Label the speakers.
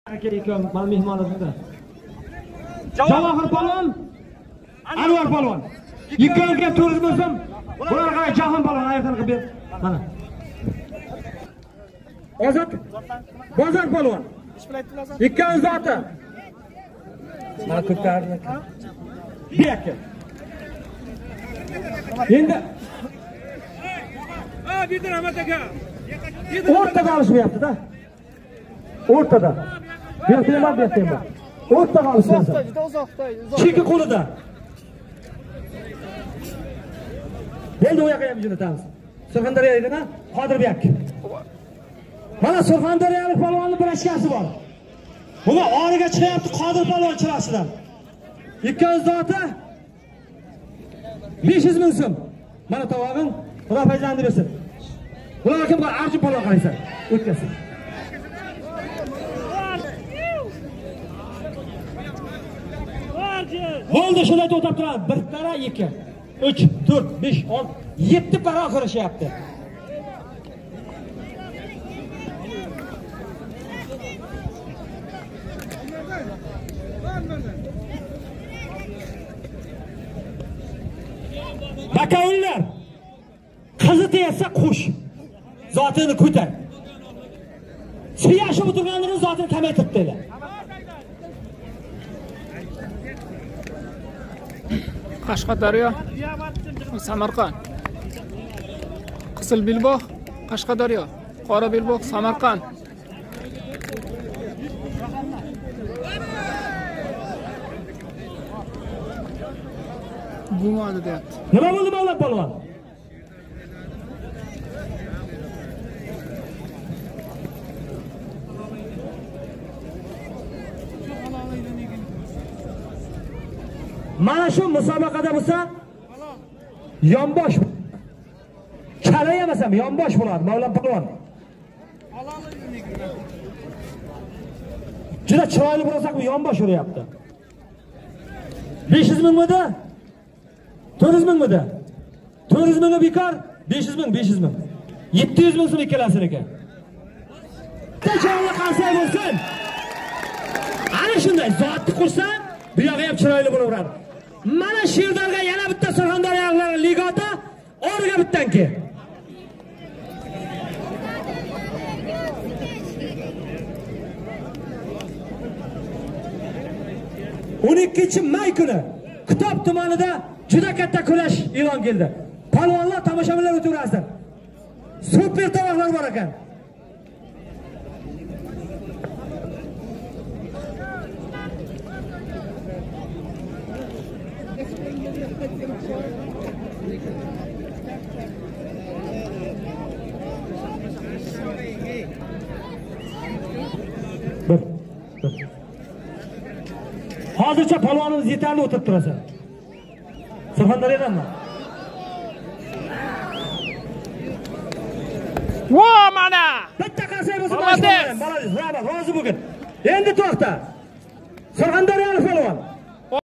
Speaker 1: Aka mana mehmonimizda. Javohir polvon, Anvar polvon. Ikkovga to'g'ri bo'lsam, bularga Jahon polvon aytib ber. Mana. Ozod Bozor polvon. Ikkovi zoti. Mana ko'pkarni. Beka. Endi Bidir Ahmad aka. O'rtada olishmayapti-da. O'rtada. Bertayman. O'rtada olishmayapti. Uzoqda. Cheki qo'lida. Endi u yoqqa ham jo'natamiz. Surxondaryodan Qodirbek. Mana Surxondaryolik polvonning bir ashkasi bor. Buni origa chiqyapti Qodir polvon chiroqchidan. Ikkovi zoti 500 ming so'm. Mana tovog'ing Xudo farzandi bersin. Bular kim bor? Arjun polvon qaraysan. O'tkazsin. Bo'ldi, shunday to'xtab turadi. 1 para 2, 3, 4, 5, 6, 7 para kurashyapti. Bakavullar. Qizi tegsa qo'sh. Zotini ko'tar. Siyashib o'tirganlarning zotini kamaytirib deydi.
Speaker 2: Qashqadaryo, Samarqand. Qizil Belbog', Qashqadaryo, Qora Belbog', Samarqand. Bo'lmadi deyapti.
Speaker 1: Nima bo'ldi Mavlon polvon? Mana shu musobaqada bo'lsa, yonbosh. Chala emas ham yonbosh bo'ladi Mavlon polvon. Juda chiroyli bo'lsa-ku yonbosh uryapti. 500 mingmidi? 400 mingmidi? 400 mingga bekor, 500 ming. 700 ming so'm ikkalasi ekan. Qancha qancha bo'lsin. Ana shunday zotni qursa, bu yoqqa ham chiroyli bo'laveradi. Mana Sherdorga yana bitta Surxondaryoliklar ligada origa bittanki. o'n 12-may kuni Kitob tumanida juda katta kurash e'lon qildi. Polvonlar tomoshabinlar o'tirasin. Super tovoqlar bor ekan. Hozircha polvonimiz yetarli o'tirib turasa. Surxondaryodanmi?
Speaker 2: Vo mana!
Speaker 1: Bitta qasay bo'lsa, bo'ladi. Rozi bo'lgin. Endi to'xta. Surxondaryolik polvon.